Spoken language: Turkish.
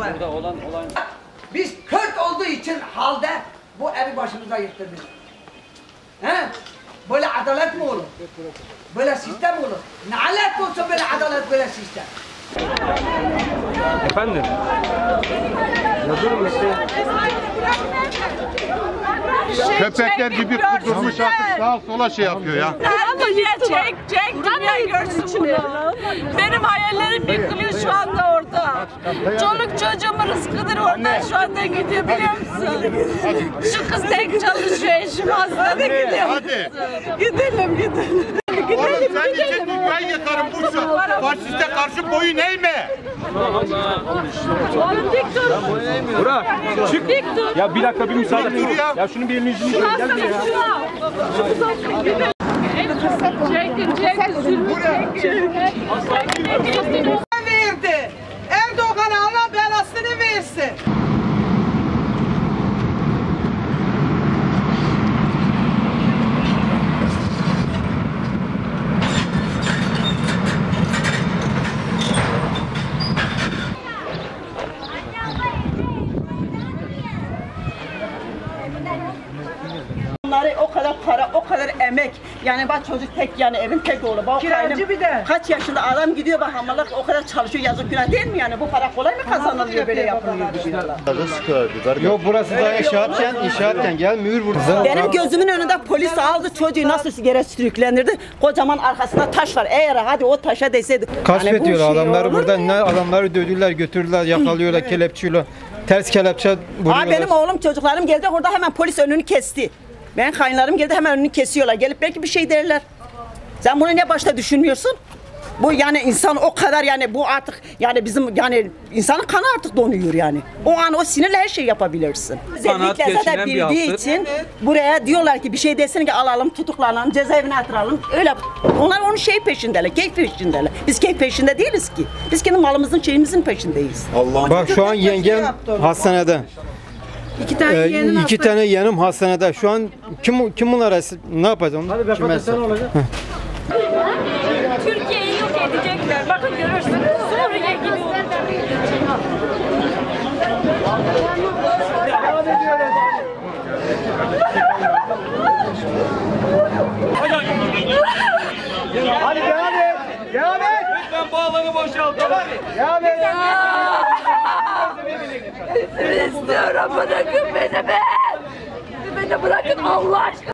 var. Burada olan Biz Kürt olduğu için halde bu evi başımıza yıktırdık. He? Böyle adalet mi olur? Böyle sistem olur. Nalet olsa böyle adalet, böyle sistem. Efendim? Ne durum işte? Köpekler gibi kudurmuş artık sağa sola şey yapıyor ya. Çek dünya görsün bunu. Benim hayallerim yıkılıyor şu anda orada. Çoluk çocuğumun rızkıdır oradan şu anda gidiyor biliyor musun? Şu kız tek çalışıyor eşim hasta da gidiyor. Hadi. Gidelim. Oğlum sen için dünyayı yıkarım Bursa. Faşiste karşı boyun eğme. Oğlum dik dur. Burak çık. Dik dur. Ya bir dakika bir müsaade Dur edin. ya. Ya şunun bir elini yüzünü gel ya. Verdi. Erdoğan'a Allah belasını versin. Onları o kadar para, o kadar emek. Yani bak çocuk tek yani evin tek oğlu. Bak Kiracı bir de. Kaç yaşında adam gidiyor bak hamalak o kadar çalışıyor yazık günah değil mi yani? Bu para kolay mı kazanılıyor böyle yapılıyor diyorlar. Yok burası da inşaatken gel mühür vurdu. Benim gözümün önünde polis aldı çocuğu nasıl yere sürüklendirdi. Kocaman arkasında taş var. Eğer hadi o taşa deseydi. Kaçmediyor bu şey adamları olur buradan mu ne ya? adamları dövdüler götürdüler yakalıyorlar kelepçeyle. Ters kelepçe vuruyorlar. Aa, benim oğlum çocuklarım geldi orada hemen polis önünü kesti. Ben kayınlarım geldi hemen önünü kesiyorlar. Gelip belki bir şey derler. Sen bunu ne başta düşünmüyorsun? Bu yani insan o kadar yani bu artık yani bizim yani insanın kanı artık donuyor yani. O an o sinirle her şey yapabilirsin. Özellikle zaten bildiği için buraya diyorlar ki bir şey desin ki alalım tutuklanalım cezaevine atıralım. Öyle onlar onun şey peşindeler, keyif peşindeler. Biz keyif peşinde değiliz ki. Biz kendi malımızın şeyimizin peşindeyiz. Bak şu an yengem hastanede. İki tane yeğenim hastanede. Şu an kim bunlar ne yapacağım? Hadi be Fatih sen olacak. Türkiye'yi yok edecekler. Bakın görürsünüz. Suriye gibi Hadi devam et. Devam et. Lütfen bu alanı boşaltalım. Devam et. İstiyorum bırakın beni be. Beni bırakın Allah aşkına.